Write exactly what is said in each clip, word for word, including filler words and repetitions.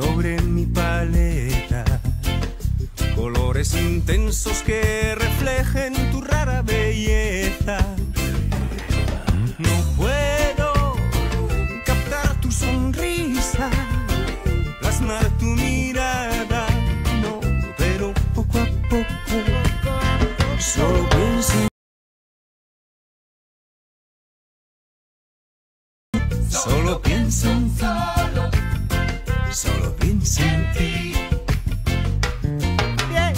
sobre mi paleta, colores intensos que reflejen tu rara belleza. No puedo captar tu sonrisa, plasmar tu mirada, no, pero poco a poco solo pienso en Solo pienso en ti, solo pienso en ti. Yeah.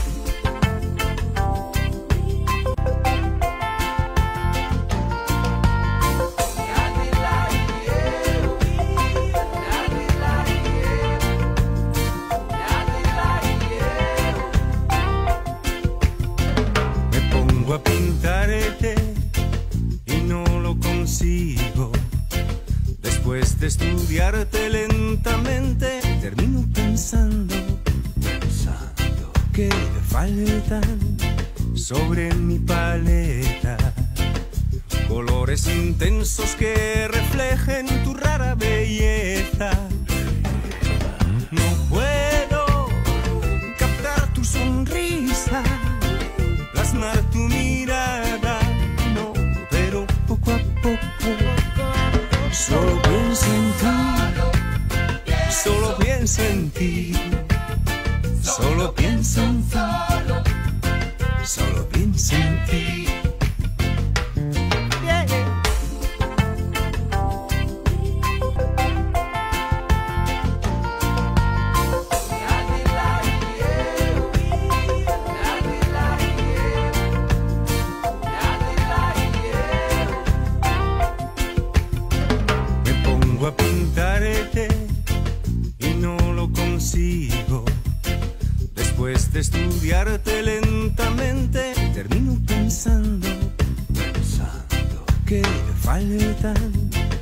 Me pongo a pintarte y no lo consigo. Después de estudiarte lentamente, termino pensando, pensando que faltan sobre mi paleta colores intensos que reflejen tu rara belleza. No puedo captar tu sonrisa, plasmar tu mirada, no, pero poco a poco solo pienso en ti, solo pienso en ti, solo pienso en ti, solo pienso en ti. Yeah. A pintarte y no lo consigo. Después de estudiarte lentamente, termino pensando, pensando que faltan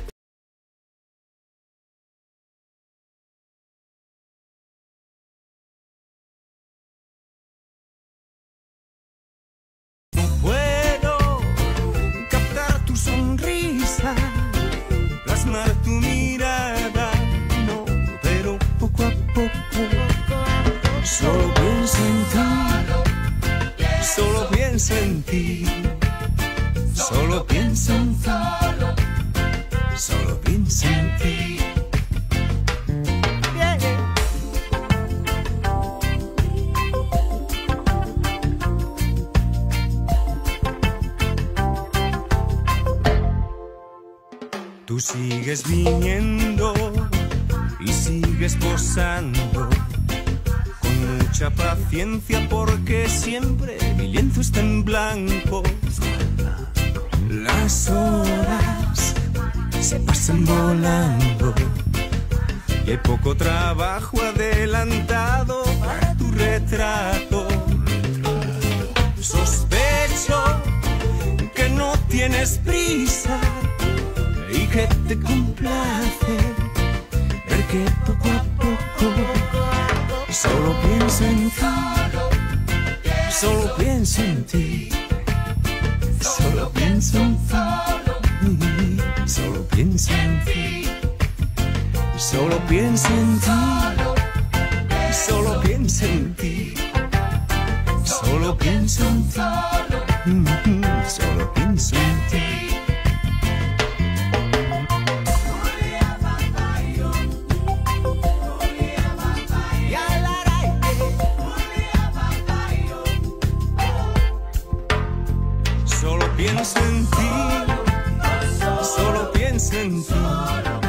no puedo captar tu sonrisa, plasmar tu mirada, no, pero poco a poco solo pienso en ti, solo pienso en ti, solo pienso en ti, solo pienso en ti. Yeah. Tú sigues viniendo y sigues posando con mucha paciencia, porque siempre mi lienzo está en blanco. Las horas se pasan volando y hay poco trabajo adelantado para tu retrato. Sospecho que no tienes prisa y que te complace ver que poco a poco solo pienso en ti, solo pienso en ti, solo pienso en ti, solo pienso en ti, solo pienso en ti, solo pienso en ti, solo pienso en ti, solo pienso en ti. Solo pienso en ti, solo pienso en ti.